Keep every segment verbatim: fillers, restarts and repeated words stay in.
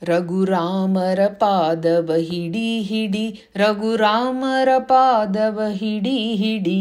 ರಘುರಾಮರ ಪಾದವ ಹಿಡಿ ಹಿಡಿ ರಘುರಾಮರ ಪಾದವ ಹಿಡಿ ಹಿಡಿ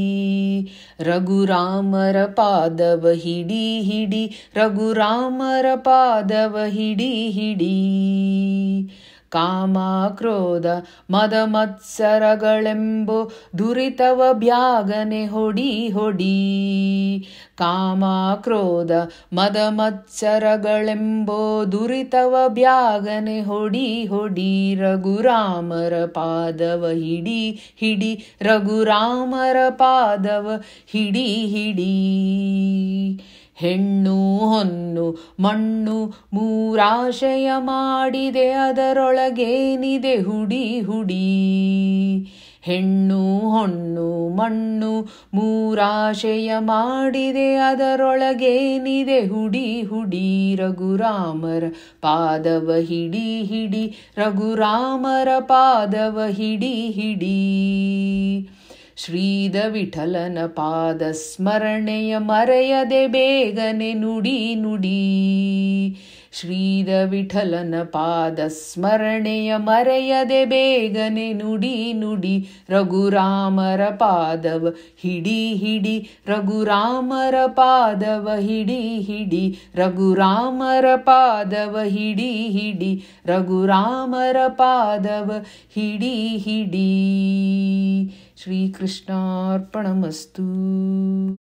ರಘುರಾಮರ ಪಾದವ ಹಿಡಿ ಹಿಡಿ ರಘುರಾಮರ ಪಾದವ ಹಿಡಿ ಹಿಡಿ ಕಾಮ ಕ್ರೋಧ ಮದ ಮತ್ಸರಗಳೆಂಬೋ ದುರಿತವ ಬ್ಯಾಗನೆ ಹೊಡಿ ಹೊಡಿ ಕಾಮ ಕ್ರೋಧ ಮದ ಮತ್ಸರಗಳೆಂಬೋ ದುರಿತವ ಬ್ಯಾಗನೆ ಹೊಡಿ ಹೊಡಿ ರಘುರಾಮರ ಪಾದವ ಹಿಡಿ ಹಿಡಿ ರಘುರಾಮರ ಪಾದವ ಹಿಡಿ ಹಿಡಿ ಹೆಣ್ಣು ಹೊನ್ನು ಮಣ್ಣು ಮೂರಾಶಯ ಮಾಡಿದೆ ಅದರೊಳಗೇನಿದೆ ಹುಡಿ ಹುಡಿ ಹೆಣ್ಣು ಹೊನ್ನು ಮಣ್ಣು ಮೂರಾಶಯ ಮಾಡಿದೆ ಅದರೊಳಗೇನಿದೆ ಹುಡಿ ಹುಡಿ ರಘುರಾಮರ ಪಾದವ ಹಿಡಿ ಹಿಡಿ ರಘುರಾಮರ ಪಾದವ ಹಿಡಿ ಹಿಡಿ ಶ್ರೀದ ವಿಠಲನ ಪಾದ ಸ್ಮರಣೆಯ ಮರೆಯದೆ ಬೇಗನೆ ನುಡಿ ನುಡಿ ಶ್ರೀದ ವಿಠಲನ ಪಾದ ಸ್ಮರಣೆಯ ಮರೆಯದೆ ಬೇಗನೆ ನುಡಿ ನುಡಿ ರಘುರಾಮರ ಪಾದವ ಹಿಡಿ ಹಿಡಿ ರಘುರಾಮರ ಪಾದವ ಹಿಡಿ ಹಿಡಿ ರಘುರಾಮರ ಪಾದವ ಹಿಡಿ ಹಿಡಿ ರಘುರಾಮರ ಪಾದವ ಹಿಡಿ ಹಿಡಿ ಶ್ರೀಕೃಷ್ಣಾರ್ಪಣಮಸ್ತು.